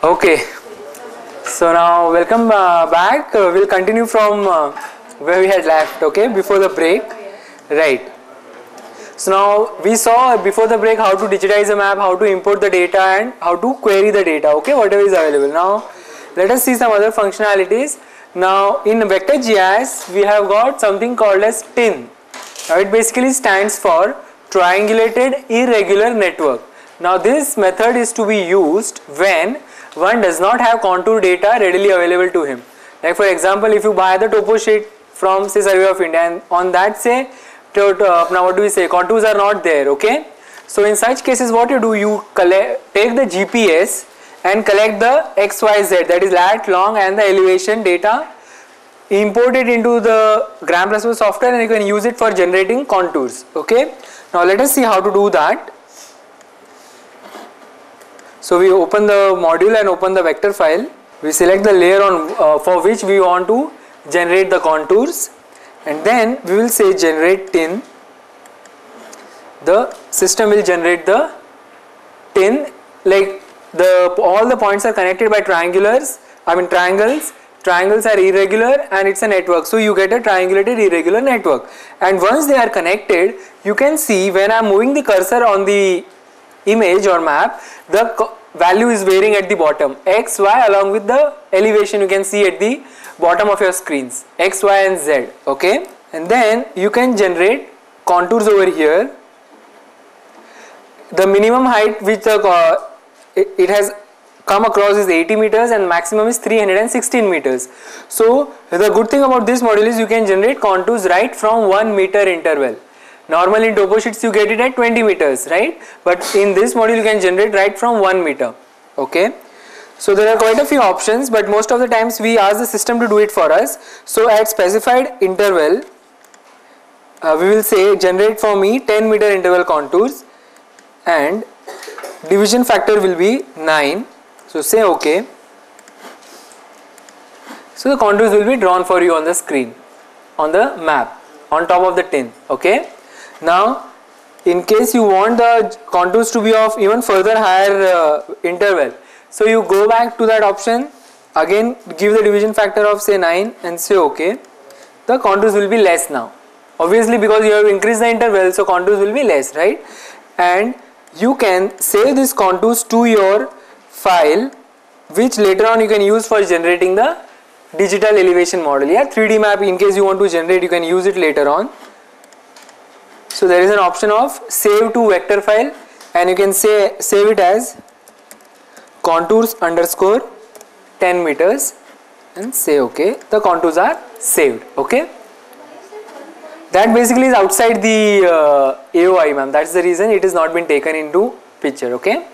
Okay, so now welcome back. We'll continue from where we had left, okay, before the break. Right. So now we saw before the break how to digitize a map, how to import the data and how to query the data, okay, whatever is available. Now let us see some other functionalities. Now in vector GIS we have got something called as TIN. Now it basically stands for triangulated irregular network. Now this method is to be used when one does not have contour data readily available to him. Like for example, if you buy the topo sheet from say Survey of India and on that say now what do we say, contours are not there, okay. So in such cases what you do, you take the GPS and collect the XYZ, that is lat, long and the elevation data, import it into the Gram++ software and you can use it for generating contours, okay. Now let us see how to do that. So we open the module and open the vector file. We select the layer on for which we want to generate the contours, and then we will say generate TIN. The system will generate the TIN, like all the points are connected by triangles. Triangles are irregular and it's a network, so you get a triangulated irregular network. And once they are connected, you can see when I am moving the cursor on the image or map, the value is varying at the bottom, x, y, along with the elevation you can see at the bottom of your screens, x, y and z, okay. And then you can generate contours over here. The minimum height which it has come across is 80 meters and maximum is 316 meters. So the good thing about this module is you can generate contours right from 1 meter interval. Normally in topo sheets you get it at 20 meters, right? But in this module you can generate right from 1 meter, okay? So there are quite a few options, but most of the times we ask the system to do it for us. So at specified interval, we will say generate for me 10 meter interval contours and division factor will be 9. So say OK. So the contours will be drawn for you on the screen, on the map, on top of the TIN, okay? Now in case you want the contours to be of even further higher interval, so you go back to that option, again give the division factor of say 9 and say OK. The contours will be less now, obviously because you have increased the interval, so contours will be less, right? And you can save these contours to your file, which later on you can use for generating the digital elevation model. Yeah, 3D map in case you want to generate, you can use it later on. So there is an option of save to vector file and you can say save it as contours underscore 10 meters and say OK. The contours are saved, okay. That basically is outside the AOI, ma'am. That's the reason it has not been taken into picture, okay.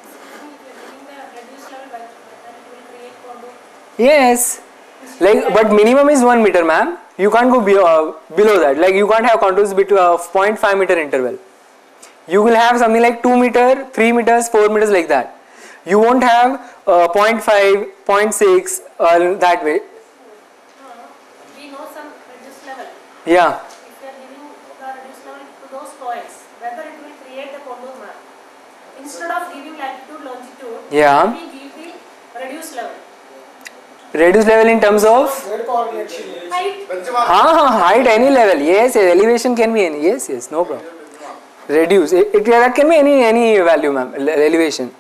Yes, like, but minimum is 1 meter, ma'am. You can't go below that. Like you can't have contours between 0.5 meter interval. You will have something like 2 meter, 3 meters, 4 meters like that. You won't have 0.5, 0.6 that way. We know some reduced level. Yeah. If we are giving the reduced level to those points, whether it will create the contour map. Instead of giving latitude, longitude, yeah, we give the reduced level. Reduced level in terms of Height. Height, any level. Yes, elevation can be any. Yes, no problem. Reduce that can be any value, ma'am. Elevation.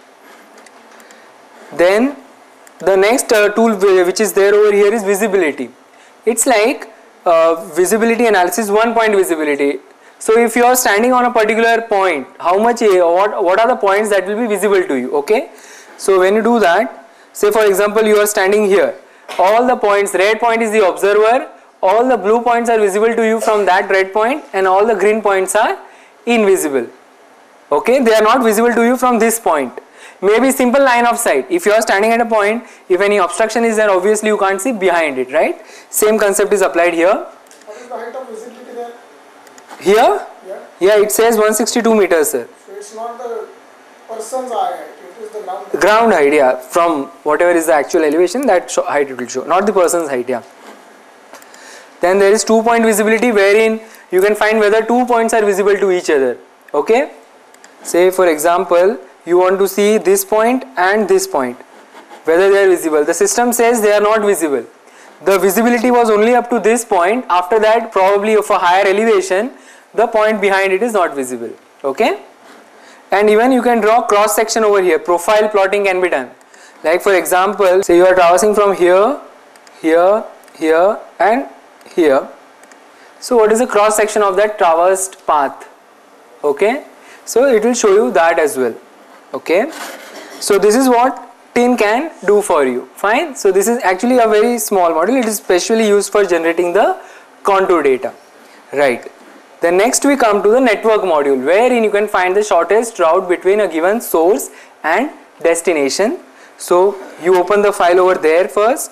Then the next tool which is there over here is visibility. It's like visibility analysis, 1 point visibility. So if you are standing on a particular point, how much what are the points that will be visible to you, okay? So when you do that, say for example you are standing here, all the points, red point is the observer, all the blue points are visible to you from that red point and all the green points are invisible, okay. They are not visible to you from this point. Maybe simple line of sight, if you are standing at a point, if any obstruction is there, obviously you can't see behind it, right? Same concept is applied here. What is the height of visibility there? Here? Yeah, it says 162 meters, sir. So it's not the person's eye height, it is the ground height. Ground height, yeah, from whatever is the actual elevation, that height it will show, not the person's height, yeah. Then there is 2 point visibility, wherein you can find whether 2 points are visible to each other, okay. Say for example, you want to see this point and this point. whether they are visible. The system says they are not visible. The visibility was only up to this point. After that, probably of a higher elevation, the point behind it is not visible. Okay? And even you can draw cross section over here. Profile plotting can be done. Like for example, say you are traversing from here, here, here and here. So what is the cross section of that traversed path? Okay? So it will show you that as well. Okay? So this is what tin can do for you. Fine. So this is actually a very small model. It is specially used for generating the contour data. Right. Then next we come to the network module, wherein you can find the shortest route between a given source and destination. So you open the file over there first.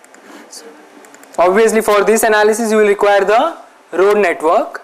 Obviously for this analysis you will require the road network.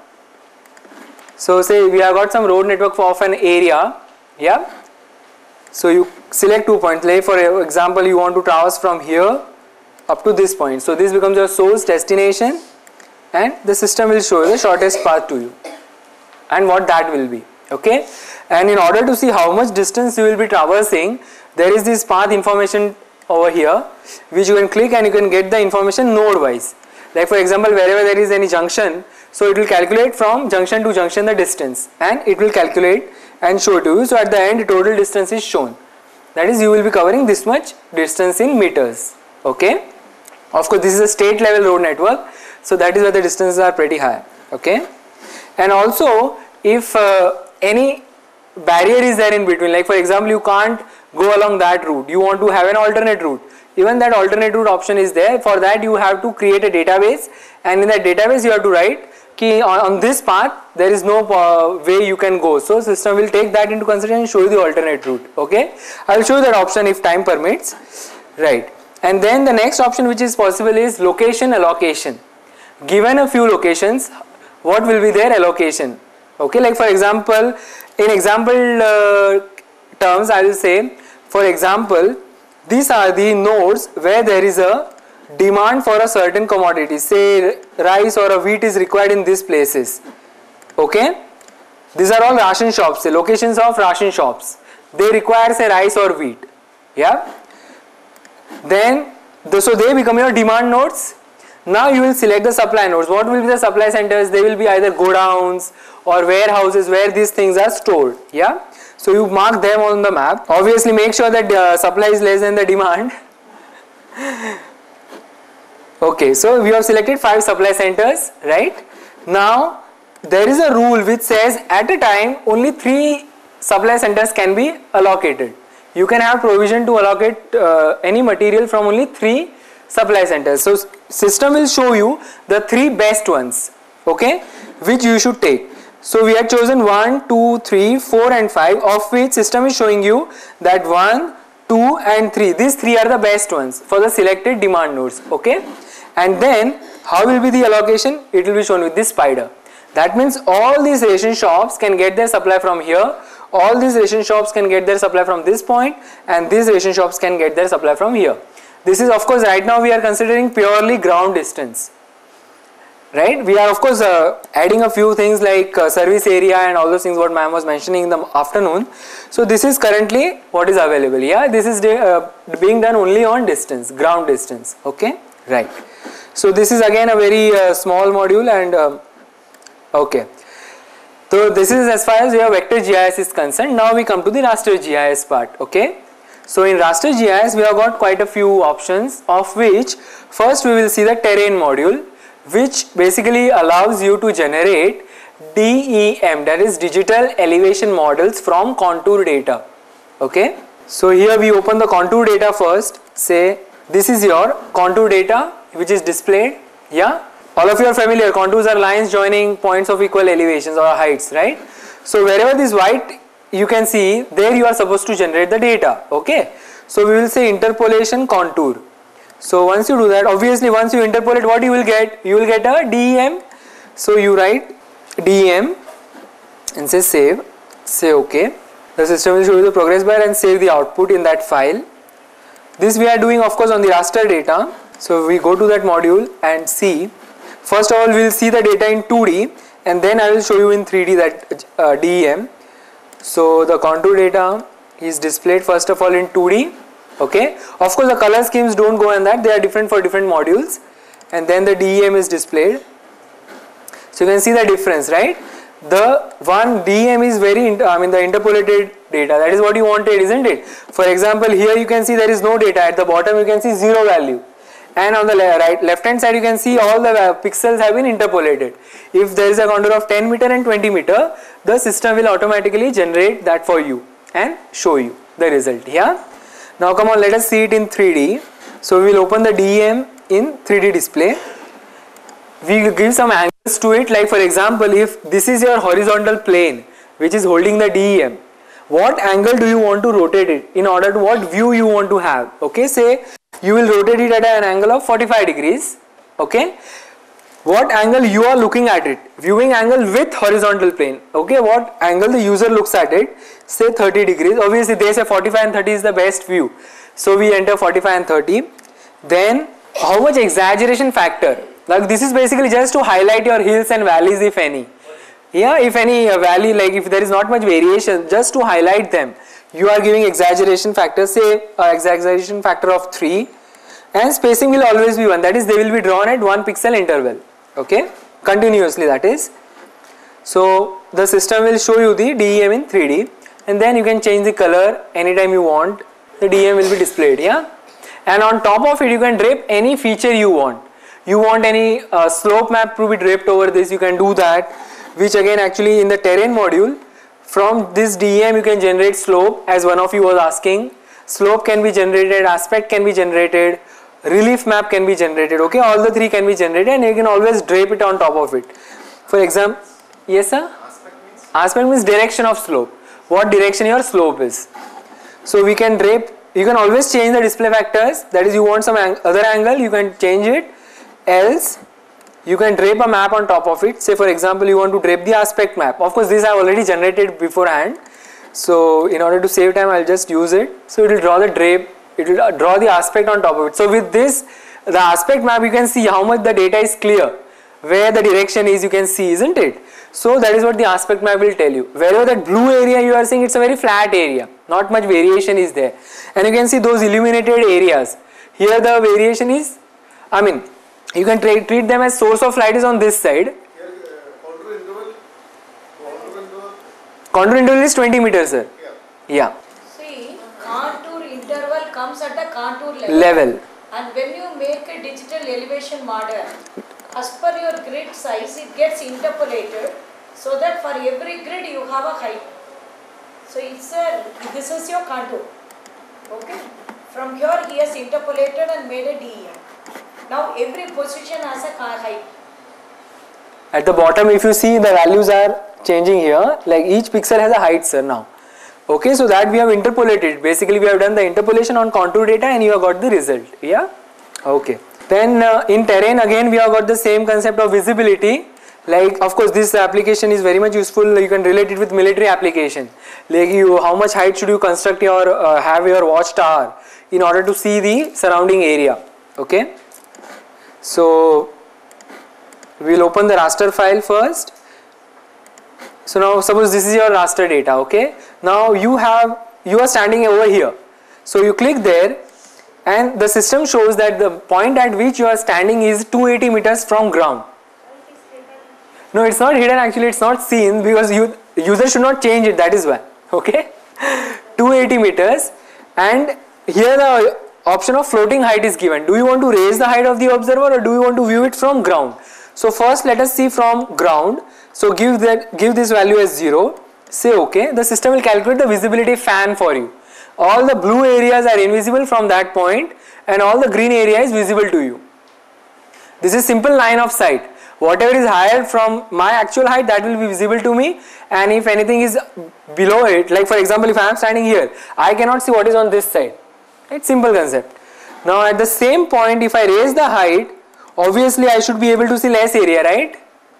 So say we have got some road network of an area. Yeah. So you select 2 points. Like for example, you want to traverse from here up to this point. So this becomes your source, destination, and the system will show you the shortest path to you and what that will be. Okay. And in order to see how much distance you will be traversing, there is this path information over here which you can click and you can get the information node wise. Like for example, wherever there is any junction, so it will calculate from junction to junction the distance, and it will calculate and show to you. So at the end total distance is shown. That is, you will be covering this much distance in meters. Okay. Of course this is a state level road network, so that is why the distances are pretty high. Okay. And also if any barrier is there in between, like for example you can't go along that route, you want to have an alternate route, even that alternate route option is there. For that you have to create a database, and in that database you have to write ki on this path there is no way you can go. So system will take that into consideration and show you the alternate route. Okay. I will show you that option if time permits. Right. And then the next option which is possible is location allocation. Given a few locations, what will be their allocation? Okay. Like for example, in example terms I will say, for example, these are the nodes where there is a demand for a certain commodity, say rice or a wheat is required in these places. Okay. These are all ration shops, say locations of ration shops. They require say rice or wheat. Yeah. Then so they become your demand nodes. Now you will select the supply nodes. What will be the supply centers? They will be either godowns or warehouses where these things are stored. Yeah. So you mark them on the map. Obviously make sure that supply is less than the demand. Okay, so we have selected 5 supply centers, right? Now there is a rule which says at a time only 3 supply centers can be allocated. You can have provision to allocate any material from only 3 supply centers. So system will show you the 3 best ones, okay, which you should take. So we have chosen 1, 2, 3, 4 and 5, of which system is showing you that 1, 2 and 3. These 3 are the best ones for the selected demand nodes. Okay. And then how will be the allocation? It will be shown with this spider. That means all these ration shops can get their supply from here. All these ration shops can get their supply from this point, and these ration shops can get their supply from here. This is of course right now we are considering purely ground distance. Right, we are of course adding a few things like service area and all those things what ma'am was mentioning in the afternoon. So this is currently what is available. Yeah, this is being done only on distance, ground distance. Okay, right. So this is again a very small module, and okay. So this is as far as your vector GIS is concerned. Now we come to the raster GIS part. Okay. So in raster GIS we have got quite a few options, of which first we will see the terrain module, which basically allows you to generate DEM, that is digital elevation models from contour data. Okay. So here we open the contour data first. Say this is your contour data which is displayed. Yeah. All of you are familiar, contours are lines joining points of equal elevations or heights, right? So wherever this white you can see, there you are supposed to generate the data. Okay. So we will say interpolation contour. So once you do that, obviously once you interpolate, what you will get? You will get a DEM. So you write DEM and say save, say OK. The system will show you the progress bar and save the output in that file. This we are doing of course on the raster data. So we go to that module and see. First of all we will see the data in 2D, and then I will show you in 3D that DEM. So the contour data is displayed first of all in 2D. Okay, of course the color schemes don't go on that, they are different for different modules, and then the DEM is displayed. So you can see the difference, right? The one DEM is very, the interpolated data, that is what you wanted, isn't it? For example, here you can see there is no data, at the bottom you can see 0 value, and on the left hand side you can see all the pixels have been interpolated. If there is a contour of 10 meter and 20 meter, the system will automatically generate that for you and show you the result. Yeah. Now come on, let us see it in 3D. So we will open the DEM in 3D display. We give some angles to it, like for example, if this is your horizontal plane which is holding the DEM, what angle do you want to rotate it in order to what view you want to have? Okay, say you will rotate it at an angle of 45 degrees. Okay, what angle you are looking at it, viewing angle with horizontal plane. Okay, what angle the user looks at it, say 30 degrees. Obviously they say 45 and 30 is the best view, so we enter 45 and 30. Then how much exaggeration factor, like this is basically just to highlight your hills and valleys, if any. Yeah, if any valley, like if there is not much variation, just to highlight them, you are giving exaggeration factor, say exaggeration factor of 3, and spacing will always be 1, that is they will be drawn at 1 pixel interval. Okay, continuously, that is. So the system will show you the DEM in 3D, and then you can change the color anytime you want, the DEM will be displayed. Yeah, and on top of it you can drape any feature you want. You want any slope map to be draped over this, you can do that, which again actually in the terrain module, from this DEM you can generate slope, as one of you was asking. Slope can be generated, aspect can be generated, relief map can be generated. Okay, all the three can be generated, and you can always drape it on top of it. For example, yes sir? Aspect means direction of slope, what direction your slope is. So we can drape, you can always change the display factors, that is you want some other angle, you can change it. Else you can drape a map on top of it. Say for example you want to drape the aspect map. Of course this I have already generated beforehand, so in order to save time I will just use it. So it will draw the drape, it will draw the aspect on top of it. So with this, the aspect map, you can see how much the data is clear, where the direction is you can see, isn't it? So that is what the aspect map will tell you. Wherever that blue area you are seeing, it's a very flat area, not much variation is there, and you can see those illuminated areas. Here the variation is, you can treat them as source of light is on this side. Contour interval is 20 meters, sir. Yeah. See, contour interval comes at the contour Level. And when you make a digital elevation model, as per your grid size, it gets interpolated, so that for every grid you have a height. So this is your contour. Okay. From here he has interpolated and made a DEM. Now every position has a height. At the bottom, if you see, the values are changing here, like each pixel has a height, sir, now. Okay, so that we have interpolated. Basically we have done the interpolation on contour data and you have got the result. Yeah. Okay. Then in terrain again we have got the same concept of visibility. Like of course this application is very much useful, you can relate it with military application. Like how much height should you construct your have your watchtower in order to see the surrounding area. Okay. So we will open the raster file first. So now suppose this is your raster data. Okay, now you are standing over here, so you click there and the system shows that the point at which you are standing is 280 meters from ground. No, it's not hidden, actually it's not seen, because user should not change it, that is why. Okay, 280 meters, and here the option of floating height is given. Do you want to raise the height of the observer or do you want to view it from ground? So first let us see from ground. So give this value as 0, say OK. The system will calculate the visibility fan for you. All the blue areas are invisible from that point and all the green area is visible to you. This is simple line of sight. Whatever is higher from my actual height, that will be visible to me, and if anything is below it, like for example if I am standing here, I cannot see what is on this side. It's simple concept. Now at the same point, if I raise the height, obviously I should be able to see less area, right?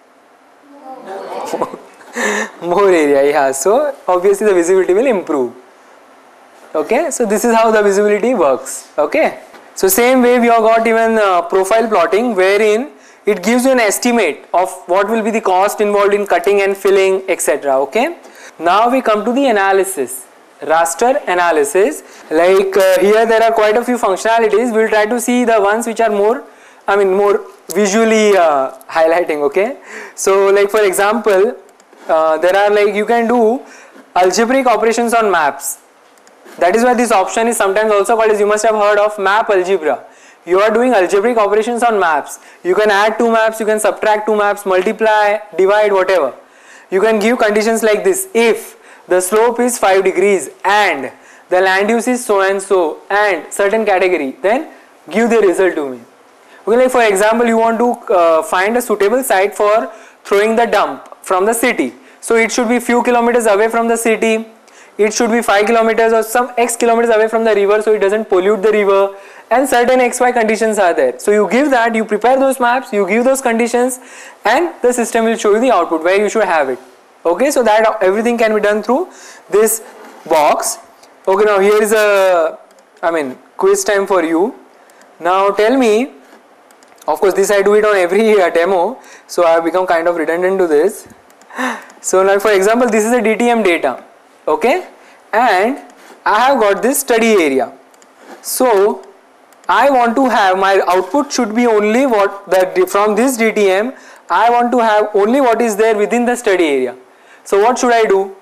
More area, yeah. So obviously the visibility will improve. Okay, so this is how the visibility works. Okay, so same way we have got even profile plotting, wherein it gives you an estimate of what will be the cost involved in cutting and filling, etc. Okay, now we come to the analysis. raster analysis. Like here there are quite a few functionalities. We'll try to see the ones which are more visually highlighting, okay. So like for example, there are like you can do algebraic operations on maps. That is why this option is sometimes also called as, you must have heard of map algebra. You are doing algebraic operations on maps. You can add two maps, you can subtract two maps, multiply, divide, whatever. You can give conditions like this: if the slope is 5 degrees and the land use is so and so and certain category, then give the result to me. Okay, like for example, you want to find a suitable site for throwing the dump from the city. So it should be few kilometers away from the city. It should be 5 kilometers or some x kilometers away from the river, so it doesn't pollute the river, and certain xy conditions are there. So you give that, you prepare those maps, you give those conditions, and the system will show you the output where you should have it. Okay, so that everything can be done through this box. Okay, now here is a quiz time for you. Now tell me, of course this I do it on every demo, so I have become kind of redundant to this. So now for example, this is a DTM data, okay, and I have got this study area. So I want to have my output should be only what that from this DTM. I want to have only what is there within the study area. So what should I do?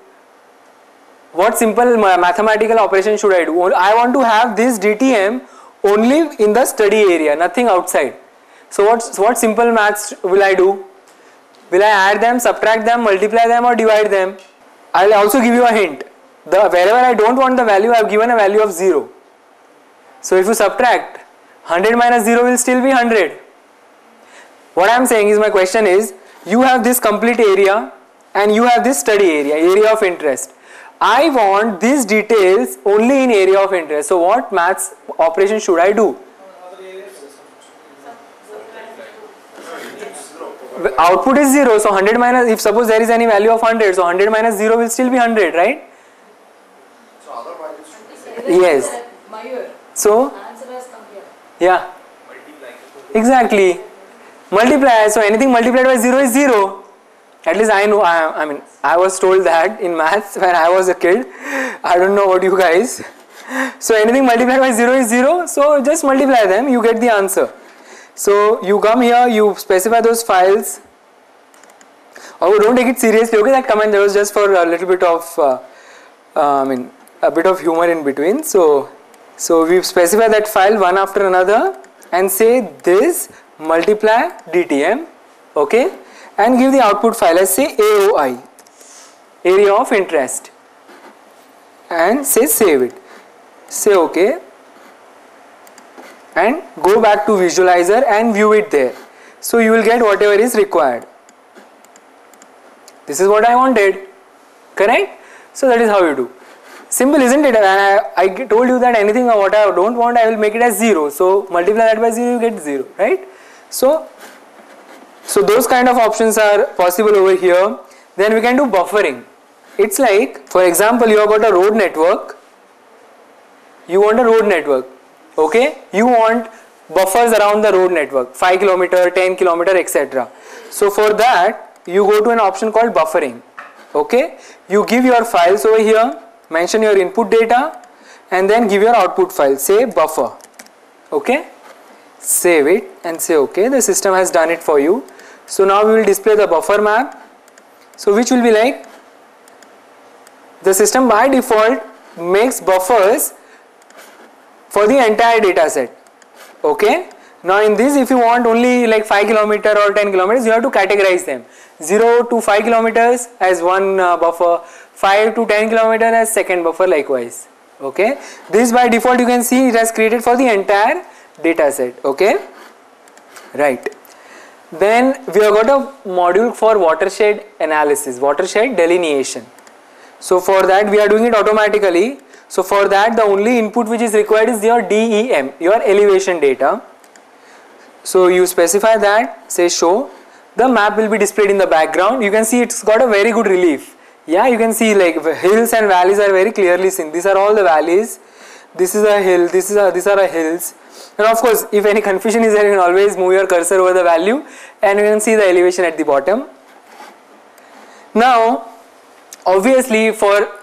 What simple mathematical operation should I do? I want to have this DTM only in the study area, nothing outside. So what simple maths will I do? Will I add them, subtract them, multiply them, or divide them? I will also give you a hint. Wherever I don't want the value, I have given a value of 0. So if you subtract, 100 minus 0 will still be 100. What I am saying is, my question is, you have this complete area and you have this study area of interest. I want these details only in area of interest. So what maths operation should I do? Output is 0, so 100 minus, if suppose there is any value of 100, so 100 minus 0 will still be 100, right? So other values. Yes. So, Answer has come here. yeah. Exactly. Multiply, so anything multiplied by 0 is 0. At least I know, I was told that in maths when I was a kid. I don't know about you guys. So anything multiplied by 0 is 0, so just multiply them, you get the answer. So you come here, you specify those files. Oh, don't take it seriously, okay, that comment there was just for a little bit of, a bit of humor in between. So we specify that file one after another and say this multiply DTM, okay, and give the output file as say AOI, area of interest, and say save it, say OK, and go back to visualizer and view it there. So you will get whatever is required. This is what I wanted, correct? So that is how you do. Simple, isn't it? And I told you that anything what I don't want, I will make it as 0. So multiply that by 0, you get 0, right? So those kind of options are possible over here. Then we can do buffering. It's like, for example, you have got a road network. You want a road network, okay? You want buffers around the road network, 5 km, 10 km, etc. So for that, you go to an option called buffering, okay? You give your files over here, mention your input data, and then give your output file, say buffer, okay? Save it and say OK. The system has done it for you. So now we will display the buffer map. So which will be like, the system by default makes buffers for the entire data set, okay? Now in this, if you want only like 5 km or 10 kilometers, you have to categorize them. 0 to 5 kilometers as one buffer, 5 to 10 kilometers as second buffer likewise, okay? This by default you can see it has created for the entire data set, okay, right. Then we have got a module for watershed analysis, watershed delineation. So for that we are doing it automatically. So for that the only input which is required is your DEM, your elevation data. So you specify that, say show, the map will be displayed in the background. You can see it's got a very good relief. Yeah, you can see like hills and valleys are very clearly seen. These are all the valleys. This is a hill, these are hills. And of course, if any confusion is there, you can always move your cursor over the value and you can see the elevation at the bottom. Now, obviously for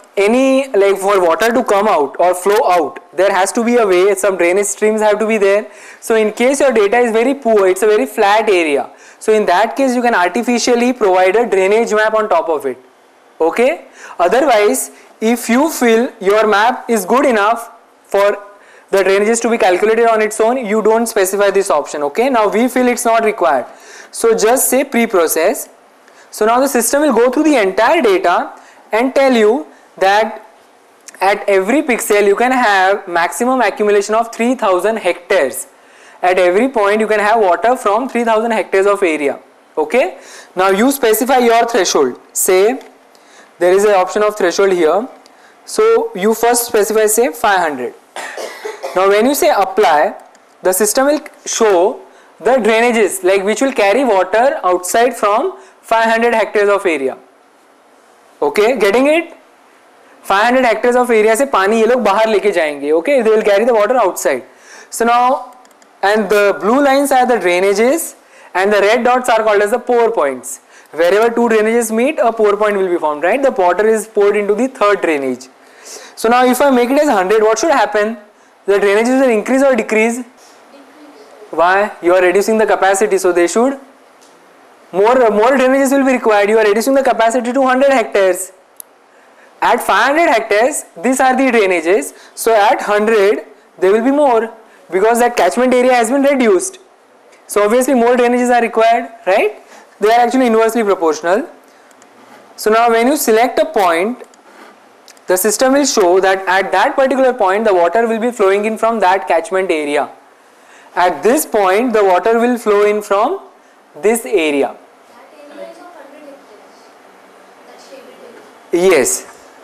any, like for water to come out or flow out, there has to be a way, some drainage streams have to be there. So in case your data is very poor, it's a very flat area, so in that case you can artificially provide a drainage map on top of it. Okay, otherwise if you feel your map is good enough for the drainages to be calculated on its own, you don't specify this option. Okay, now we feel it's not required, so just say pre-process. So now the system will go through the entire data and tell you that at every pixel you can have maximum accumulation of 3000 hectares. At every point you can have water from 3000 hectares of area. Okay, now you specify your threshold. Say there is an option of threshold here, so you first specify say 500. Now when you say apply, the system will show the drainages like which will carry water outside from 500 hectares of area. Okay, getting it? 500 hectares of area से पानी ये लोग बाहर लेके जाएंगे. Okay, they will carry the water outside. So now, and the blue lines are the drainages and the red dots are called as the pour points. Wherever two drainages meet, a pour point will be formed, right? The water is poured into the third drainage. So now if I make it as 100, what should happen? The drainages will increase or decrease? Why? You are reducing the capacity, so they should more drainages will be required. You are reducing the capacity to 100 hectares. At 500 hectares, these are the drainages. So at 100, there will be more because that catchment area has been reduced. So obviously more drainages are required, right? They are actually inversely proportional. So now when you select a point, the system will show that at that particular point, the water will be flowing in from that catchment area. At this point, the water will flow in from this area. That area is of 100 hectares. That's every day. Yes.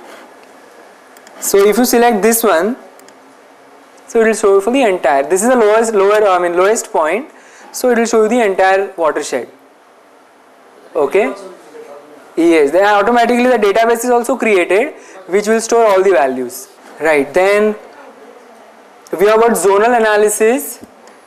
So if you select this one, so it will show you for the entire. This is the lowest point. So it will show you the entire watershed. Okay. Yes. Then automatically the database is also created, which will store all the values. Right. Then we have got zonal analysis,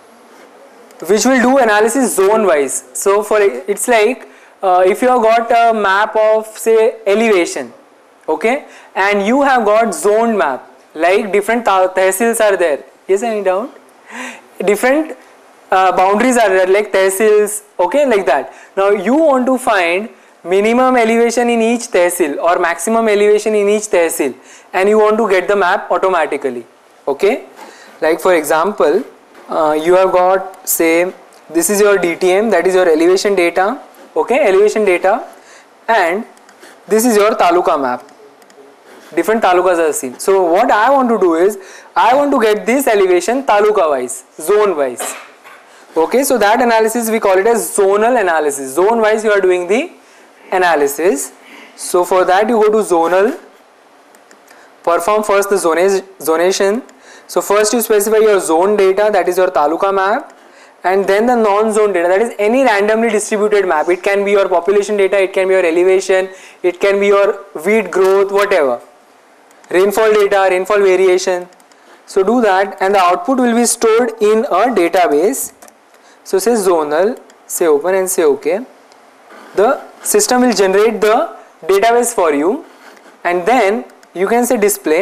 which will do analysis zone wise. So for it's like if you have got a map of say elevation, okay, and you have got zoned map, like different tehsils are there. Yes, any doubt? Different boundaries are there, like tehsils, okay, like that. Now you want to find minimum elevation in each tehsil or maximum elevation in each tehsil, and you want to get the map automatically. Okay, like for example, you have got say this is your DTM, that is your elevation data. Okay, elevation data, and this is your taluka map. Different talukas are seen. So what I want to do is I want to get this elevation taluka wise, zone wise. Okay, so that analysis we call it as zonal analysis. Zone wise you are doing the analysis. So for that you go to zonal, perform first the zonation. So first you specify your zone data, that is your taluka map, and then the non-zone data, that is any randomly distributed map. It can be your population data, it can be your elevation, it can be your wheat growth, whatever. Rainfall data, rainfall variation. So do that, and the output will be stored in a database. So say zonal, say open and say OK. The system will generate the database for you, and then you can say display.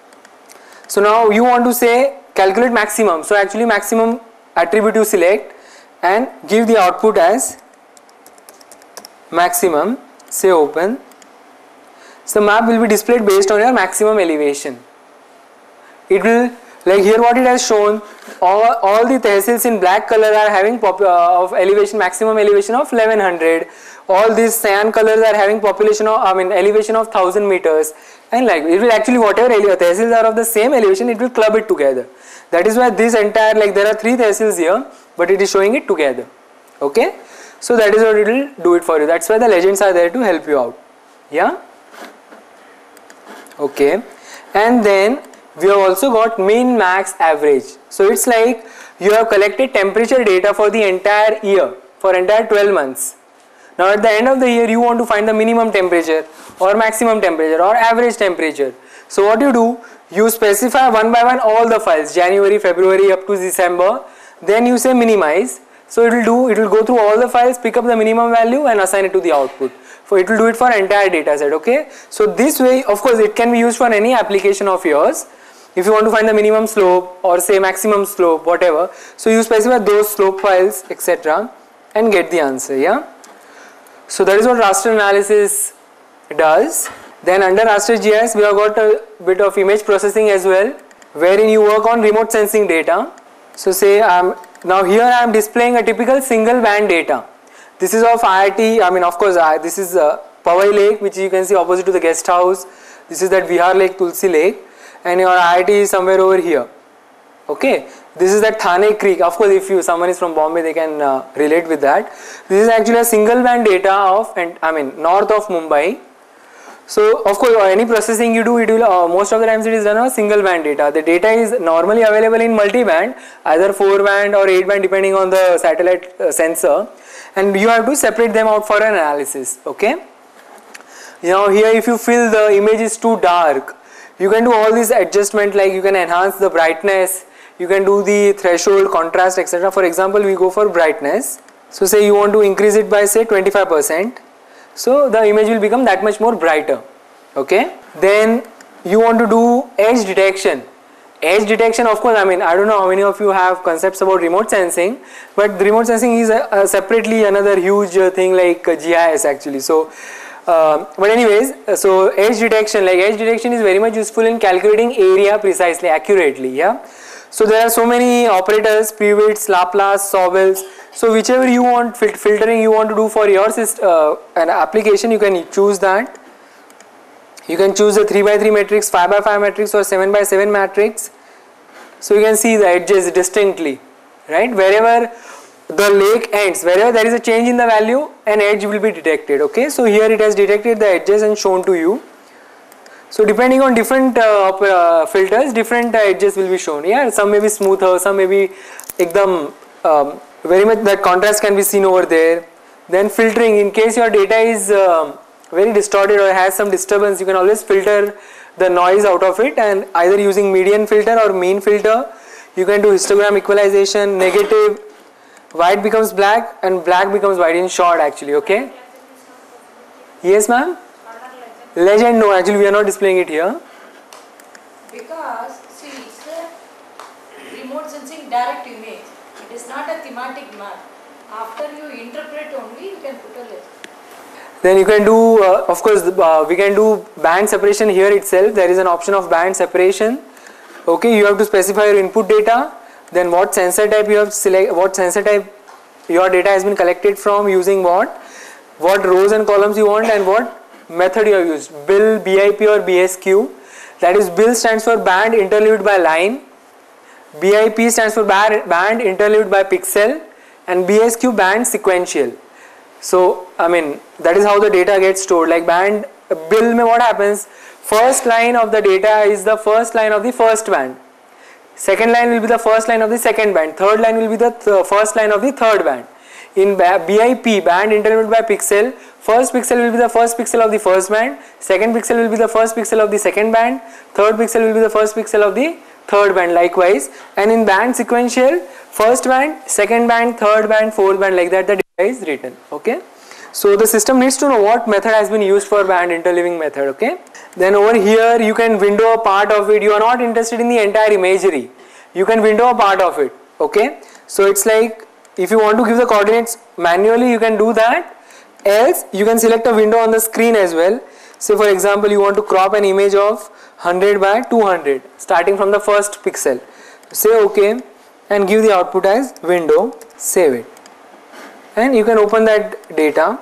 So now you want to say calculate maximum. So actually maximum attribute you select and give the output as maximum. Say open. So map will be displayed based on your maximum elevation. It will, like here what it has shown, all the tehsils in black color are having of elevation, maximum elevation of 1100. All these cyan colors are having population of, elevation of 1000 meters, and like it will actually whatever tehsils are of the same elevation, it will club it together. That is why this entire, like there are 3 tehsils here, but it is showing it together. Okay, so that is what it will do it for you. That's why the legends are there to help you out. Yeah. Okay, and then we have also got min, max, average. So it's like you have collected temperature data for the entire year, for entire 12 months. Now at the end of the year you want to find the minimum temperature or maximum temperature or average temperature. So what you do, you specify one by one all the files, January, February up to December, then you say minimize. So it will go through all the files, pick up the minimum value and assign it to the output. it will do it for entire data set. Okay, so this way, of course, it can be used for any application of yours. If you want to find the minimum slope or say maximum slope, whatever, so you specify those slope files, etc., and get the answer. Yeah, so that is what raster analysis does. Then under raster GIS we have got a bit of image processing as well, wherein you work on remote sensing data. So say now here I am displaying a typical single band data. This is of IIT, I mean of course this is Powai Lake, which you can see opposite to the guest house. This is that Vihar Lake, Tulsi Lake, and your IIT is somewhere over here. Okay, this is that Thane Creek. Of course, if someone is from Bombay, they can relate with that. This is actually a single band data of, north of Mumbai. So of course, any processing you do, it will most of the times it is done on single band data. The data is normally available in multi-band, either 4-band or 8-band, depending on the satellite sensor, and you have to separate them out for an analysis. Okay. Now here, if you feel the image is too dark, you can do all these adjustments, like you can enhance the brightness, you can do the threshold, contrast, etc. For example, we go for brightness. So say you want to increase it by say 25%. So the image will become that much more brighter. Okay. Then you want to do edge detection. Edge detection, of course, I don't know how many of you have concepts about remote sensing, but the remote sensing is separately another huge thing like GIS actually. So but anyways, so edge detection is very much useful in calculating area precisely, accurately. Yeah. So there are so many operators, pre-widths, Laplace, Sobels. So whichever you want, filtering you want to do for your an application, you can choose that. You can choose a 3x3 matrix, 5x5 matrix, or 7x7 matrix. So you can see the edges distinctly, right? Wherever the lake ends, wherever there is a change in the value, an edge will be detected. Okay, so here it has detected the edges and shown to you. So depending on different filters, different edges will be shown. Yeah, some may be smoother, some may be ekdam very much that contrast can be seen over there. Then filtering, in case your data is very distorted or has some disturbance, you can always filter the noise out of it, and either using median filter or mean filter. You can do histogram equalization, negative, white becomes black and black becomes white in short actually. Okay. Yes ma'am? Legend, no, actually we are not displaying it here. Because see, it's a remote sensing direct image. It is not a thematic map. After you interpret only, you can put a legend. Then you can do, of course, we can do band separation here itself. There is an option of band separation. Okay, you have to specify your input data. Then what sensor type you have to select, what sensor type your data has been collected from, using what rows and columns you want, and what method you have used, BIL, BIP or BSQ. That is, BIL stands for band interleaved by line, BIP stands for band interleaved by pixel, and BSQ band sequential. So that is how the data gets stored. Like band BIL mein what happens, first line of the data is the first line of the first band, second line will be the first line of the second band, third line will be the first line of the third band. In BIP, band interleaved by pixel, first pixel will be the first pixel of the first band, second pixel will be the first pixel of the second band, third pixel will be the first pixel of the third band, likewise. And in band sequential, first band, second band, third band, fourth band, like that the data is written. Okay. So the system needs to know what method has been used for band interleaving method. Okay. Then over here you can window a part of it. You are not interested in the entire imagery. You can window a part of it. Okay. So it's like, if you want to give the coordinates manually, you can do that. Else you can select a window on the screen as well. Say for example, you want to crop an image of 100 by 200 starting from the first pixel. Say OK and give the output as window, save it, and you can open that data.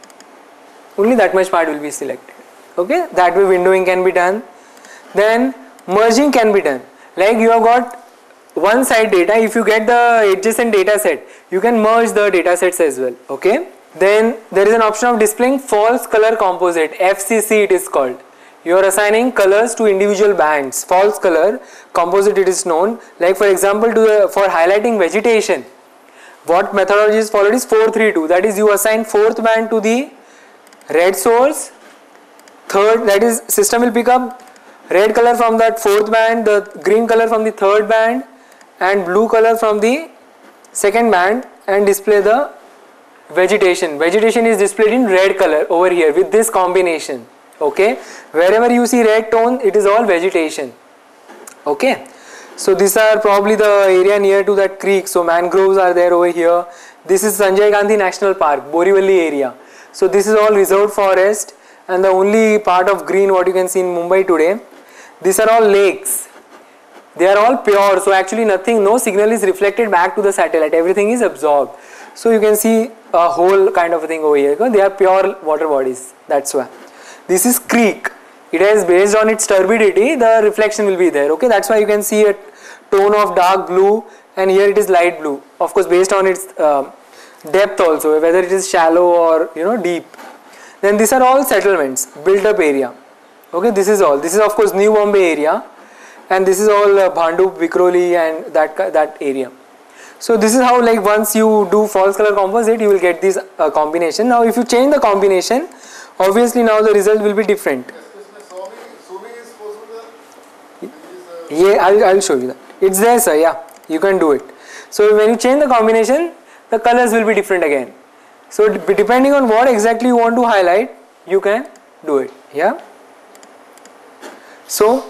Only that much part will be selected. Okay, that way windowing can be done. Then merging can be done. Like you have got one side data, if you get the adjacent data set, you can merge the data sets as well. Okay. Then there is an option of displaying false color composite, FCC it is called. You are assigning colors to individual bands, false color composite it is known. Like for example, for highlighting vegetation, what methodology is followed is 432. That is, you assign fourth band to the red source, third, that is, system will pick up red color from that fourth band, the green color from the third band, and blue color from the second band, and display the Vegetation. Vegetation is displayed in red color over here with this combination. Okay, wherever you see red tone, it is all vegetation. Okay, so these are probably the area near to that creek. So mangroves are there over here. This is Sanjay Gandhi National Park, Borivali area. So this is all reserved forest, and the only part of green what you can see in Mumbai today. These are all lakes. They are all pure, so actually nothing, no signal is reflected back to the satellite. Everything is absorbed. So you can see a whole kind of a thing over here. They are pure water bodies. That's why. This is creek. It has, based on its turbidity, the reflection will be there. Okay, that's why you can see a tone of dark blue, and here it is light blue. Of course, based on its depth also, whether it is shallow or deep. Then these are all settlements, built up area. Okay, this is all. This is of course New Bombay area, and this is all Bhandup, Vikhroli, and that area. So this is how, like, once you do false color composite, you will get this combination. Now if you change the combination, obviously now the result will be different. Yeah, I'll show you that. It's there, sir. Yeah, you can do it. So when you change the combination, the colors will be different again. So depending on what exactly you want to highlight, you can do it. Yeah. So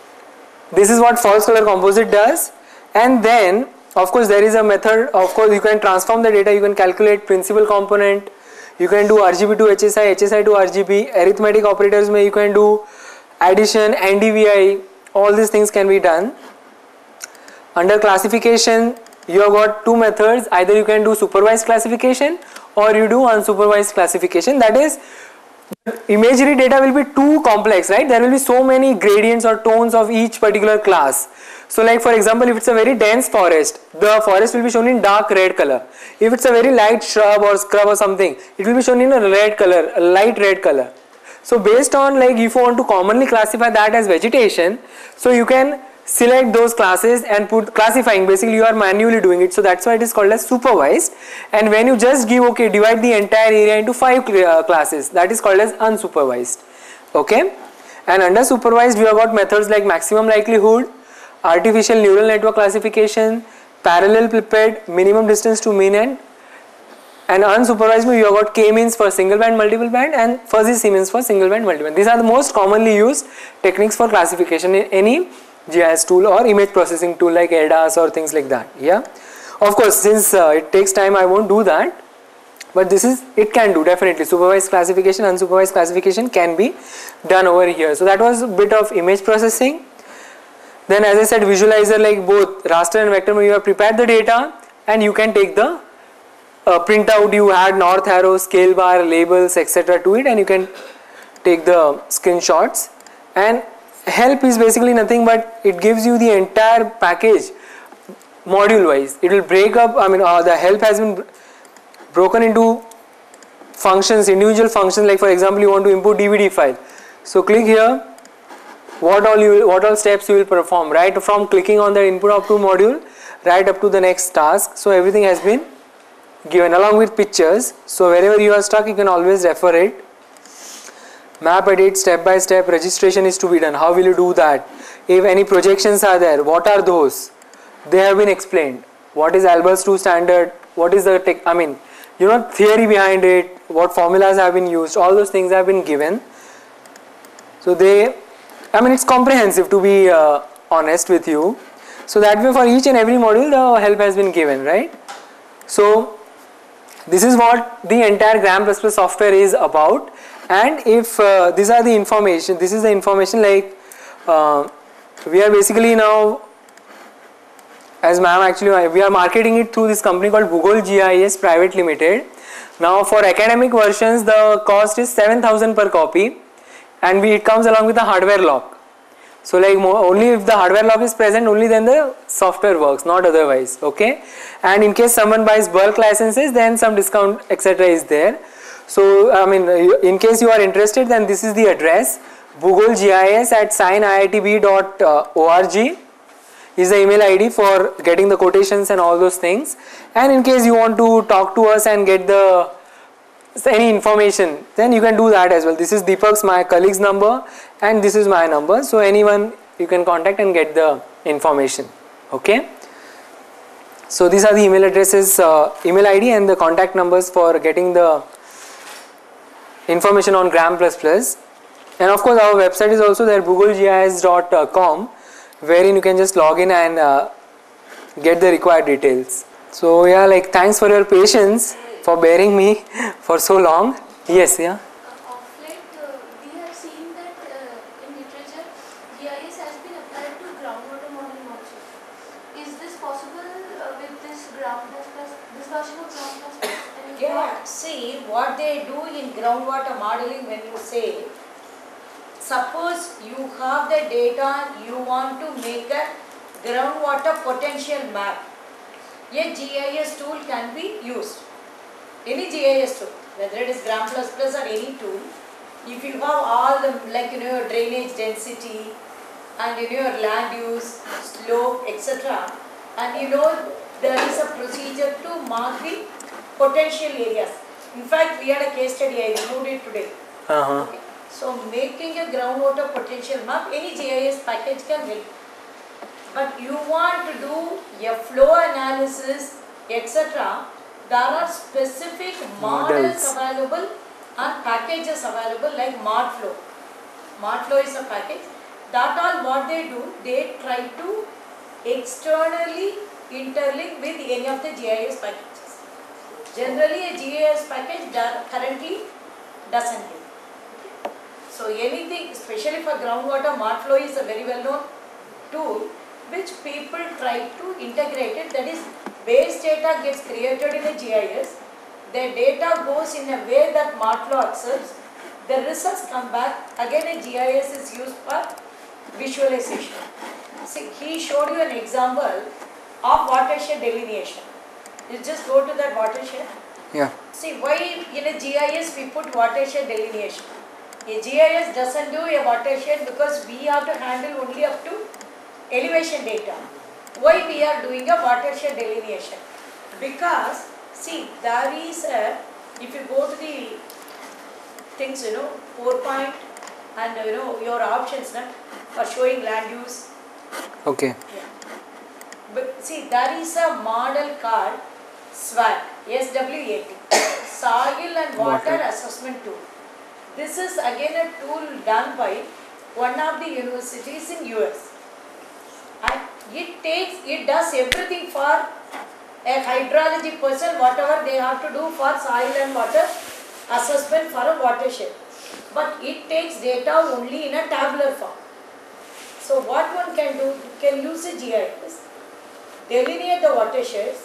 this is what false color composite does. And then of course there is a method. Of course you can transform the data. You can calculate principal component. You can do RGB to HSI, HSI to RGB. Arithmetic operators may you can do addition, NDVI. All these things can be done. Under classification, you have got two methods. Either you can do supervised classification or you do unsupervised classification. That is, imagery data will be too complex, right? There will be so many gradients or tones of each particular class. So like for example, if it's a very dense forest, the forest will be shown in dark red color. If it's a very light shrub or scrub or something, it will be shown in a red color, a light red color. So based on, like, if you want to commonly classify that as vegetation, so you can select those classes and put classifying. Basically you are manually doing it, so that's why it is called as supervised. And when you just give, okay, divide the entire area into 5 classes, that is called as unsupervised. Okay, and under supervised we have got methods like maximum likelihood, artificial neural network classification, parallelepiped, minimum distance to mean end. And unsupervised you have got k-means for single band, multiple band, and fuzzy c-means for single band, multiple band. These are the most commonly used techniques for classification in any GIS tool or image processing tool like ADAS or things like that. Yeah, of course, since it takes time, I won't do that, but this is, it can do definitely. Supervised classification, unsupervised classification can be done over here. So that was a bit of image processing. Then as I said, visualizer, like both raster and vector, you have prepared the data and you can take the printout. You add north arrow, scale bar, labels, etc. to it, and you can take the screenshots. And help is basically nothing but it gives you the entire package module wise. It will break up, the help has been broken into functions, individual functions. Like for example, you want to import DVD file, so click here, what all steps you will perform, right from clicking on the input up to module right up to the next task. So everything has been given along with pictures. So wherever you are stuck, you can always refer it. Map edit, step by step registration is to be done. How will you do that? If any projections are there, what are those? They have been explained. What is Albers 2 standard? What is the theory behind it? What formulas have been used? All those things have been given. So it's comprehensive, to be honest with you. So that way for each and every module the help has been given, right? So this is what the entire Gram++ software is about. And if these are the information, this is the information, like we are basically now, as ma'am actually, we are marketing it through this company called Bhugol GIS Private Limited. Now for academic versions, the cost is 7,000 per copy, and it comes along with a hardware lock. So like only if the hardware lock is present, only then the software works, not otherwise. Okay, and in case someone buys bulk licenses, then some discount etc. is there. So in case you are interested, then this is the address, bhugolgis@signIITB.org is the email ID for getting the quotations and all those things. And in case you want to talk to us and get any information, then you can do that as well. This is Deepak's, my colleague's number, and this is my number. So anyone you can contact and get the information. Okay. So these are the email addresses, email ID and the contact numbers for getting the information on Gram++. And of course our website is also there, googlegis.com, wherein you can just log in and get the required details. So yeah, like thanks for your patience, for bearing me for so long. Yes, yeah. Of late, we have seen that in literature, GIS has been applied to groundwater modeling also. Is this possible with this this version of Gram++? Yeah, see what they do in groundwater modeling when you say, suppose you have the data, you want to make a groundwater potential map. A GIS tool can be used. Any GIS tool, whether it is Gram++ or any tool, if you have all the your drainage density and your land use, slope, etc. and there is a procedure to mark the potential areas. In fact, we had a case study, I reviewed it today. Okay. So making a groundwater potential map, any GIS package can help. But you want to do a flow analysis, etc. There are specific models available and packages available like ModFlow. ModFlow is a package. That all what they do, they try to externally interlink with any of the GIS packages. Generally a GIS package currently doesn't do. So anything, especially for groundwater, ModFlow is a very well known tool which people try to integrate it. That is, base data gets created in a GIS, the data goes in a way that ModFlow accepts, the results come back, again a GIS is used for visualization. See, he showed you an example of watershed delineation. You just go to that watershed. Yeah. See, why in a GIS we put watershed delineation? A GIS doesn't do a watershed because we have to handle only up to elevation data. Why we are doing a watershed delineation? Because, see, there is a, if you go to the things, 4 point and your options for showing land use. Okay. Yeah. But see, there is a model called SWAT, SWAT, Soil and Water Assessment Tool. This is again a tool done by one of the universities in US. And it does everything for a hydrology person, whatever they have to do for soil and water assessment for a watershed. But it takes data only in a tabular form. So what one can do, can use a GIS, delineate the watersheds,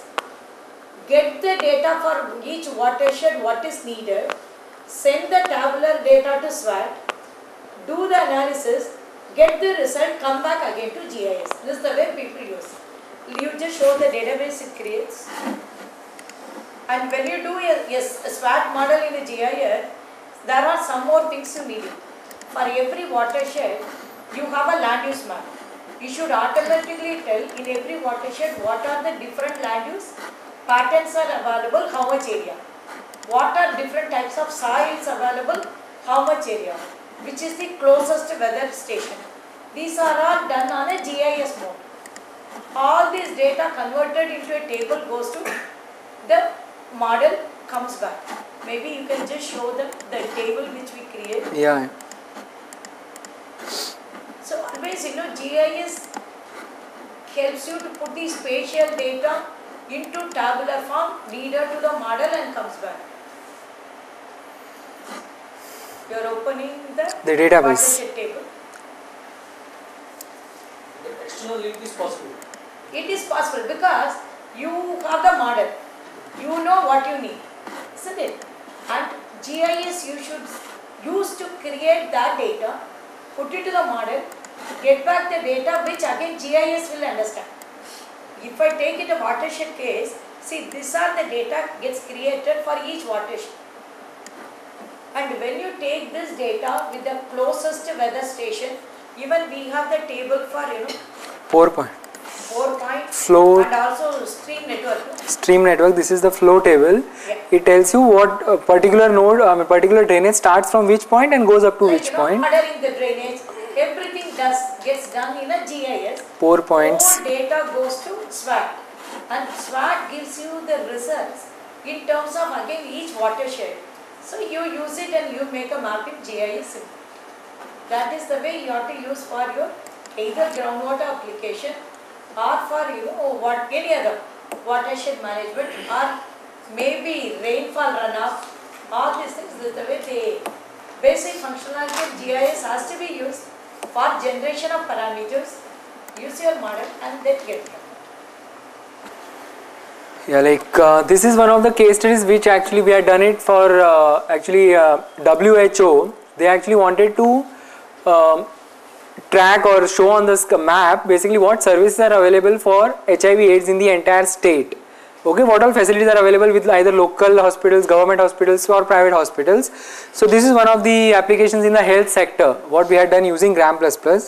get the data for each watershed, what is needed, send the tabular data to SWAT, do the analysis, get the result, come back again to GIS. This is the way people use. You just show the database it creates. And when you do a SWAT model in a GIS, there are some more things you need. For every watershed, you have a land use map. You should automatically tell in every watershed what are the different land use patterns are available, how much area. What are different types of soils available, how much area. Which is the closest weather station. These are all done on a GIS mode. All this data converted into a table goes to the model, comes back. Maybe you can just show the table which we create. Yeah. So always GIS helps you to put the spatial data into tabular form, needed to the model and comes back. You are opening the database watershed table. The external link is possible. It is possible because you have the model. You know what you need, isn't it? And GIS you should use to create that data, put it to the model, get back the data which again GIS will understand. If I take it a watershed case, see these are the data gets created for each watershed. And when you take this data with the closest weather station, even we have the table for 4 point. 4 point Flow and also stream network. Stream network. This is the flow table. Yeah. It tells you what a particular node, particular drainage starts from which point and goes up to which point. Ordering the drainage, everything gets done in a GIS. 4 points. All data goes to SWAT. And SWAT gives you the results in terms of again each watershed. So you use it and you make a map in GIS. That is the way you have to use for your either groundwater application or for what any other watershed management or maybe rainfall runoff. All these things, this is the way the basic functionality of GIS has to be used for generation of parameters. Use your model and then get it. Yeah, like this is one of the case studies which actually we had done it for WHO. They actually wanted to track or show on this map basically what services are available for HIV/AIDS in the entire state. Okay, what all facilities are available with either local hospitals, government hospitals or private hospitals. So this is one of the applications in the health sector what we had done using Gram++.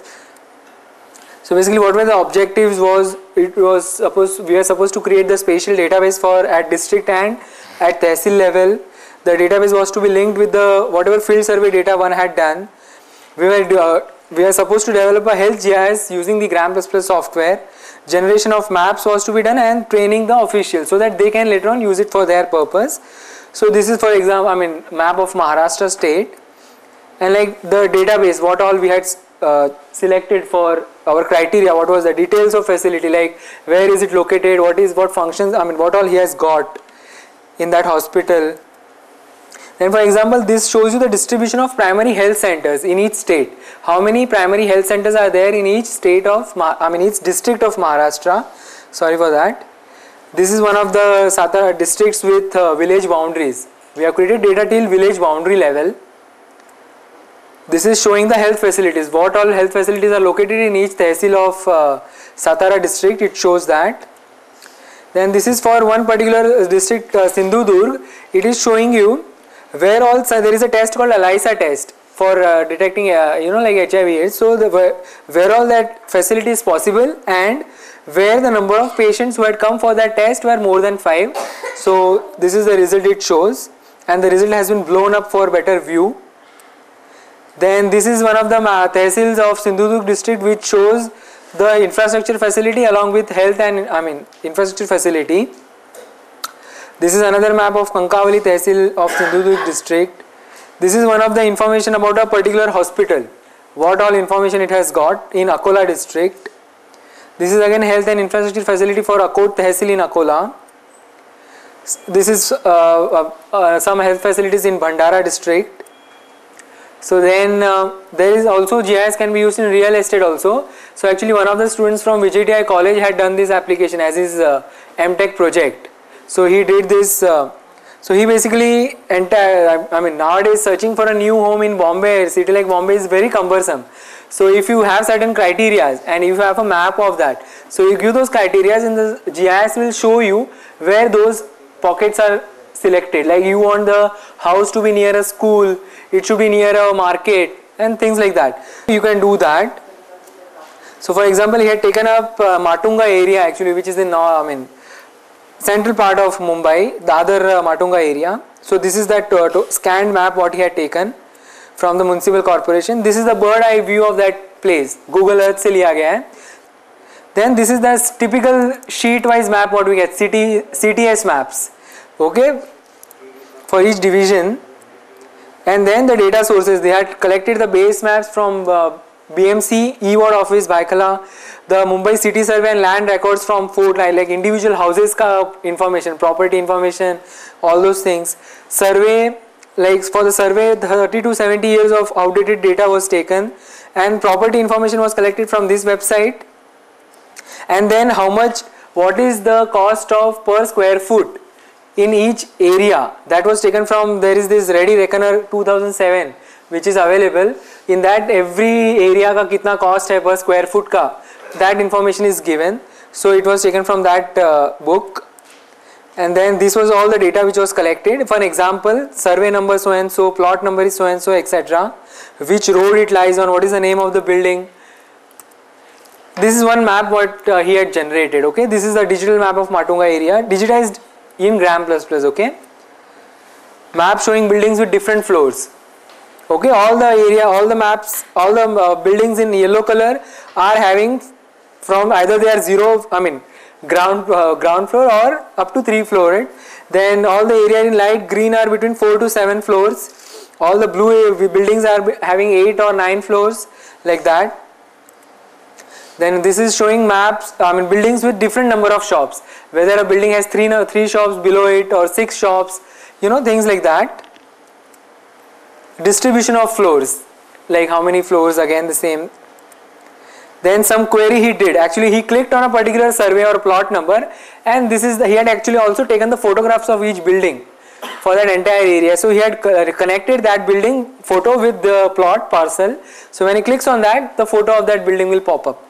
So basically what were the objectives was, we were supposed to create the spatial database for at district and at tehsil level. The database was to be linked with the whatever field survey data one had done. We are supposed to develop a health GIS using the Gram++ software. Generation of maps was to be done and training the officials so that they can later on use it for their purpose. So this is for example, map of Maharashtra state, and like the database, what all we had selected for our criteria, what was the details of facility, like where is it located, what functions, what all he has got in that hospital. Then for example, this shows you the distribution of primary health centers in each state. How many primary health centers are there in each state of, each district of Maharashtra. Sorry for that. This is one of the Satara districts with village boundaries. We have created data till village boundary level. This is showing the health facilities. What all health facilities are located in each tehsil of Satara district. It shows that. Then this is for one particular district, Sindhudurg. It is showing you where also there is a test called ELISA test for detecting like HIV/AIDS. So where all that facility is possible and where the number of patients who had come for that test were more than 5. So this is the result it shows, and the result has been blown up for better view. Then this is one of the tehsils of Sindhudurg district which shows the infrastructure facility along with health and infrastructure facility. This is another map of Kankavali tehsil of Sindhudurg district. This is one of the information about a particular hospital, what all information it has got in Akola district. This is again health and infrastructure facility for Akot tehsil in Akola. This is some health facilities in Bhandara district. So then there is also GIS can be used in real estate also. So actually one of the students from VJTI college had done this application as his MTech project. So he did this, so he basically nowadays searching for a new home in Bombay, a city like Bombay is very cumbersome. So if you have certain criteria and if you have a map of that, so you give those criteria and the GIS will show you where those pockets are selected. Like you want the house to be near a school, it should be near a market and things like that. You can do that. So for example, he had taken up Matunga area actually, which is in central part of Mumbai, the other Matunga area. So this is that scanned map what he had taken from the municipal corporation. This is the bird eye view of that place. Google Earth se liya gaya hai. Then this is the typical sheet wise map what we get, CTS maps, okay, for each division. And then the data sources, they had collected the base maps from BMC, E-Ward office, Baikala, the Mumbai city survey and land records from Fort, like individual houses ka information, property information, all those things. Survey, like for the survey 30 to 70 years of outdated data was taken and property information was collected from this website. And then what is the cost of per square foot in each area, that was taken from, there is this Ready Reckoner 2007 which is available. In that every area ka kitna cost hai per square foot ka, that information is given. So it was taken from that book. And then this was all the data which was collected. For an example, survey number so and so, plot number is so and so, etc. Which road it lies on, what is the name of the building. This is one map what he had generated, okay. This is the digital map of Matunga area, digitized in Gram++, okay. Map showing buildings with different floors. Okay, all the area, all the maps, all the buildings in yellow color are having from either they are ground floor or up to 3 floors. Then all the area in light green are between 4 to 7 floors. All the blue buildings are having 8 or 9 floors, like that. Then this is showing maps, buildings with different number of shops. Whether a building has 3 shops below it or 6 shops, things like that. Distribution of floors, like how many floors, again the same. Then some query he did. Actually, he clicked on a particular survey or plot number, and he had actually also taken the photographs of each building for that entire area. So he had connected that building photo with the plot parcel. So when he clicks on that, the photo of that building will pop up.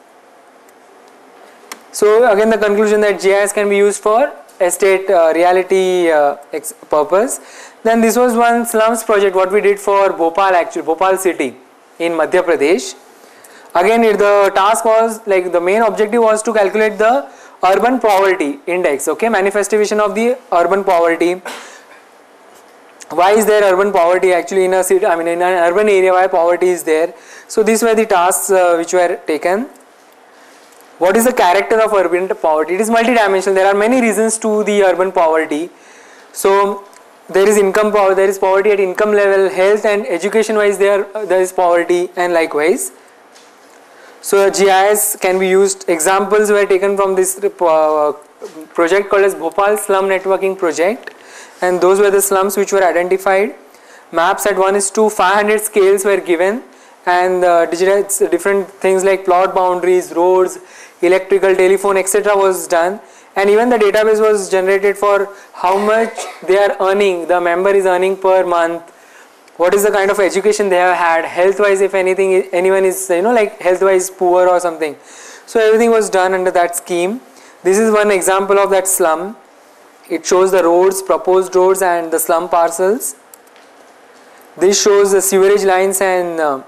So again, the conclusion that GIS can be used for estate reality purpose. Then this was one slums project what we did for Bhopal city in Madhya Pradesh. Again, the task was like the main objective was to calculate the urban poverty index, okay, manifestation of the urban poverty. Why is there urban poverty actually in a city, in an urban area, why poverty is there? So these were the tasks which were taken. What is the character of urban poverty? It is multidimensional. There are many reasons to the urban poverty. So there is income poverty, there is poverty at income level, health and education wise there is poverty, and likewise. So GIS can be used. Examples were taken from this project called as Bhopal Slum Networking Project, and those were the slums which were identified. Maps at 1:500 scales were given, and different things like plot boundaries, roads, electrical, telephone, etc. was done, and even the database was generated for how much they are earning, the member is earning per month, what is the kind of education they have had, health wise, if anyone is like health wise poor or something. So everything was done under that scheme. This is one example of that slum. It shows the roads, proposed roads, and the slum parcels. This shows the sewerage lines, and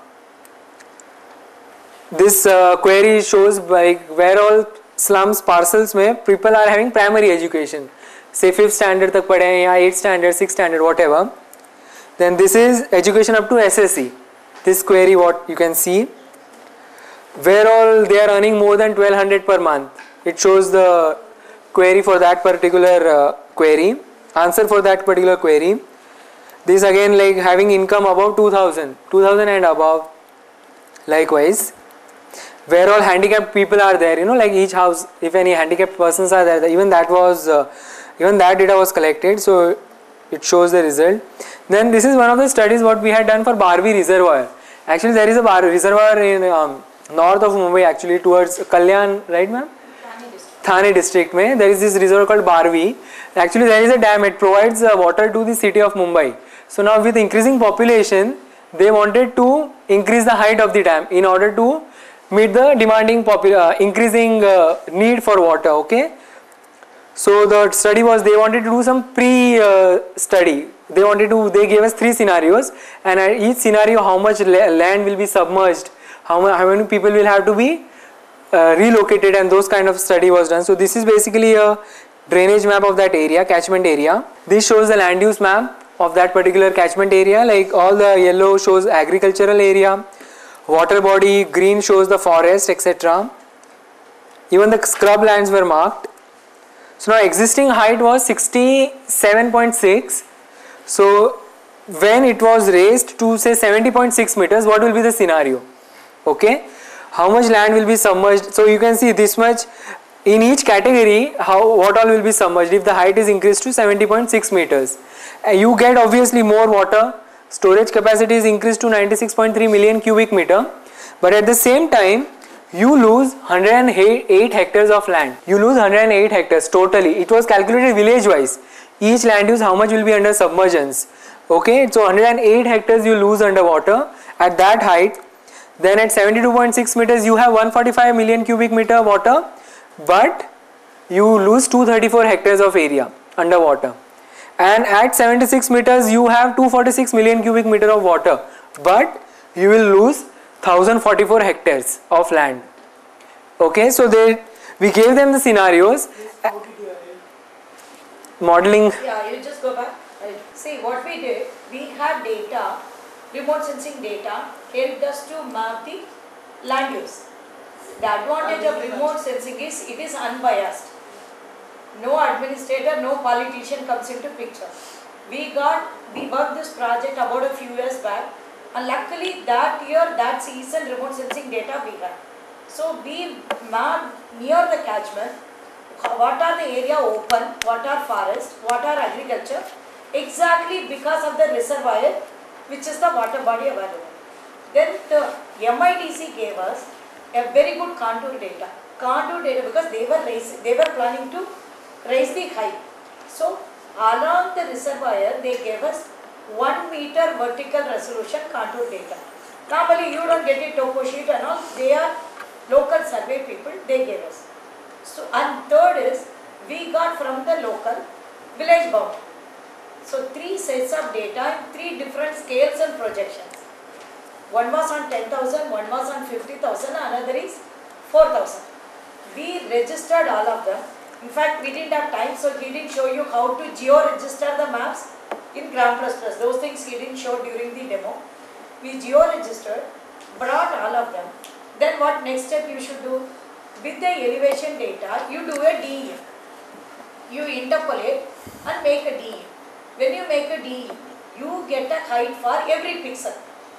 this query shows like where all slums parcels में people are having primary education, say 5th standard तक पढ़े हैं या 8th standard, 6th standard, whatever. Then this is education up to SSC. This query what you can see, where all they are earning more than 1200 per month. It shows the query for that particular query, answer for that particular query. This again like having income above 2000 and above, likewise. Where all handicapped people are there, like each house, if any handicapped persons are there, even that data was collected, so it shows the result. Then this is one of the studies what we had done for Barvi reservoir. Actually there is a reservoir in north of Mumbai, actually towards Kalyan, right ma'am? Thane district mein, there is this reservoir called Barvi. Actually there is a dam, it provides water to the city of Mumbai. So now with increasing population, they wanted to increase the height of the dam in order to meet the demanding increasing need for water, okay. So the study was, they wanted to do some pre-study. They gave us 3 scenarios, and at each scenario how much land will be submerged, how many people will have to be relocated, and those kind of study was done. So this is basically a drainage map of that area, catchment area. This shows the land use map of that particular catchment area, like all the yellow shows agricultural area, water body, green shows the forest, etc. Even the scrub lands were marked. So now existing height was 67.6. So when it was raised to say 70.6 meters, what will be the scenario? Okay, how much land will be submerged? So you can see this much in each category, what all will be submerged if the height is increased to 70.6 meters. You get obviously more water. Storage capacity is increased to 96.3 million cubic meter, but at the same time you lose 108 hectares of land. You lose 108 hectares totally. It was calculated village wise. Each land use how much will be under submergence. Okay, so 108 hectares you lose underwater at that height. Then at 72.6 meters you have 145 million cubic meter water, but you lose 234 hectares of area underwater. And at 76 meters you have 246 million cubic meter of water, but you will lose 1044 hectares of land. Okay, so we gave them the scenarios. Modeling. Yeah, you just go back. See what we did, we have data, remote sensing data helped us to map the land use. The advantage of remote sensing is it is unbiased. No administrator, no politician comes into picture. We worked this project about a few years back, and luckily that year, that season, remote sensing data we had. So we mapped near the catchment, what are the area open, what are forest, what are agriculture, exactly because of the reservoir, which is the water body available. Then the MIDC gave us a very good contour data. Contour data because they were planning to raise the height. So along the reservoir they gave us 1 meter vertical resolution contour data. Normally you don't get a topo sheet and all, they are local survey people, they gave us. So, and third is, we got from the local village boundary. So 3 sets of data in 3 different scales and projections. One was on 10,000, one was on 50,000, another is 4,000. We registered all of them. In fact, we didn't have time, so he didn't show you how to geo-register the maps in Gram++. Those things he didn't show during the demo. We geo-registered, brought all of them. Then what next step you should do? With the elevation data, you do a DEM. You interpolate and make a DEM. When you make a DEM, you get a height for every pixel.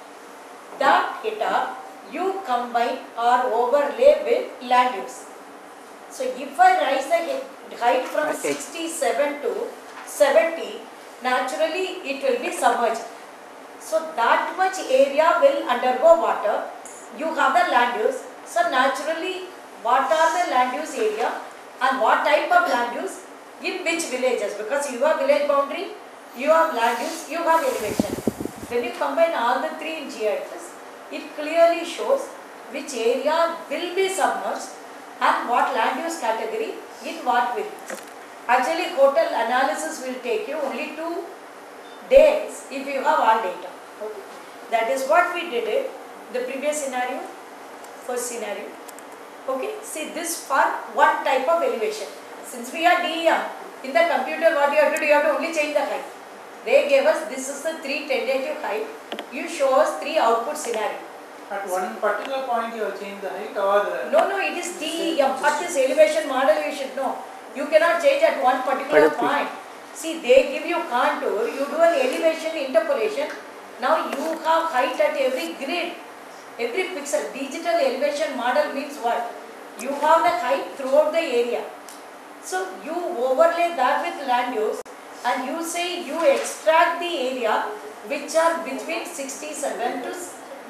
That data you combine or overlay with land use. So if I raise the height from 67 to 70, naturally it will be submerged. So that much area will undergo water. You have the land use. So naturally, what are the land use area and what type of land use in which villages? Because you have village boundary, you have land use, you have elevation. When you combine all the 3 in GIS, it clearly shows which area will be submerged and what land use category in what village. Actually, total analysis will take you only 2 days if you have all data. Okay. That is what we did it. The previous scenario, first scenario. Okay, see this for one type of elevation. Since we are DEM, in the computer what you have to do, you have to only change the height. They gave us, this is the 3 tentative height. You show us 3 output scenario. At one particular point you have changed the height or the... No, it is DEM. What is elevation model you should know. You cannot change at one particular point. See, they give you contour, you do an elevation interpolation. Now you have height at every grid. Every pixel. Digital elevation model means what? You have the height throughout the area. So you overlay that with land use and you say you extract the area which are between 67 to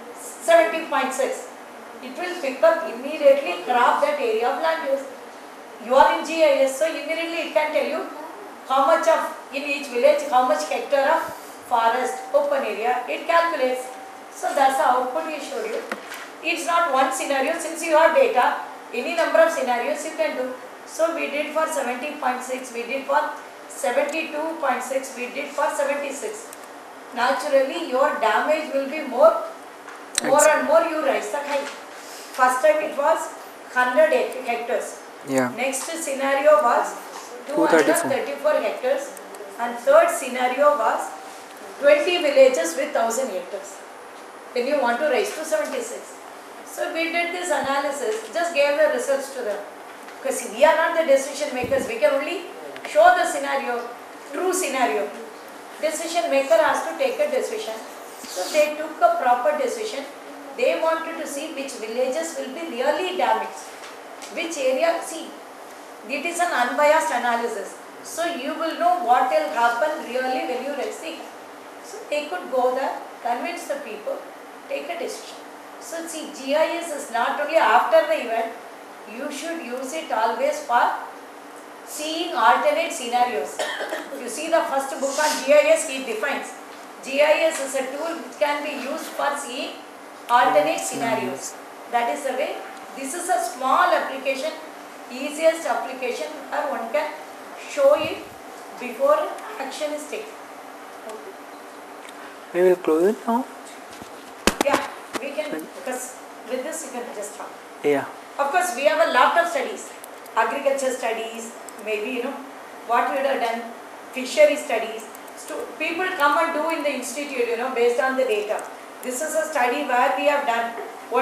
70.6. It will pick up immediately, graph that area of land use. You are in GIS, so immediately it can tell you how much of in each village, how much hectare of forest, open area, it calculates. So that's the output he showed you. It's not one scenario. Since you have data, any number of scenarios you can do. So we did for 70.6, we did for 72.6, we did for 76. Naturally, your damage will be more and more you rise the height. First time it was 100 hectares. Yeah. Next scenario was 234 hectares. And third scenario was 20 villages with 1000 hectares. Then you want to raise to 76. So we did this analysis, just gave the results to them. Because we are not the decision makers, we can only show the scenario, true scenario. Decision maker has to take a decision. So they took a proper decision. They wanted to see which villages will be really damaged. Which area, see, it is an unbiased analysis. So you will know what will happen really when you raise the. So they could go there, convince the people, take a decision. So see, GIS is not only after the event, you should use it always for seeing alternate scenarios. If you see the first book on GIS, he defines. GIS is a tool which can be used for seeing alternate scenarios. That is the way. This is a small application, easiest application where one can show it before action is taken. Okay. We will close it now. Yeah, we can, because with this you can just talk. Yeah. Of course, we have a lot of studies, agriculture studies, maybe what we would have done, fishery studies. People come and do in the institute, based on the data. This is a study where we have done.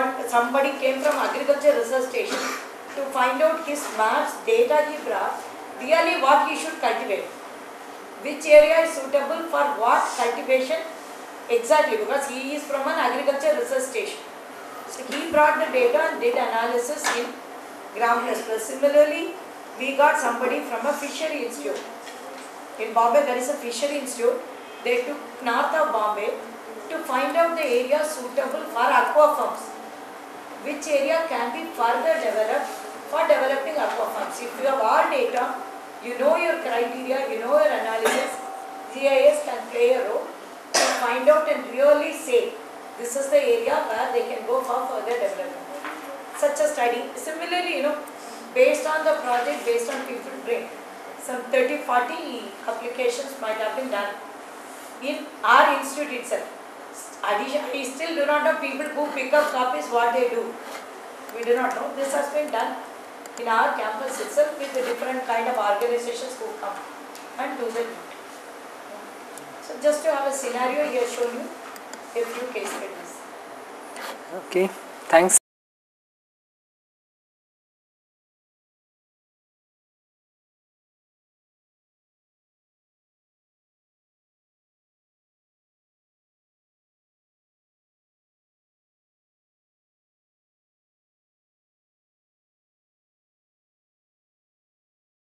Somebody came from agriculture research station to find out his maps, data he brought. really what he should cultivate. Which area is suitable for what cultivation exactly, because he is from an agriculture research station. So he brought the data and did analysis in Gram Plus Plus. Similarly, we got somebody from a fishery institute. In Bombay there is a fishery institute. They took north of Bombay to find out the area suitable for aqua farms. Which area can be further developed for developing aqua farms. If you have all data, you know your criteria, you know your analysis, GIS can play a role to find out and really say this is the area where they can go for further development. Such a study. Similarly, based on the project, based on people brain, some 30-40 applications might have been done in our institute itself. I still do not know people who pick up copies what they do. We do not know. This has been done in our campus itself with the different kind of organizations who come and do the. So just to have a scenario here, shown you a few case studies. Okay, thanks.